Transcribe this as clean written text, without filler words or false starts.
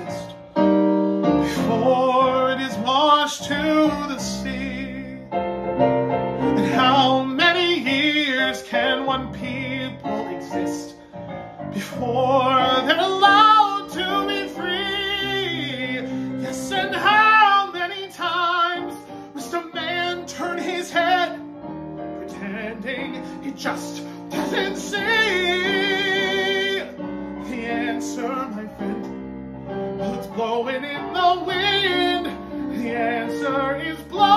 exist before it is washed to the sea? And how many years can one people exist before they're allowed to be free? Yes, and how many times must a man turn his head, pretending he just doesn't see? The answer, my friend, well, it's blowing in the wind. The answer is blowing.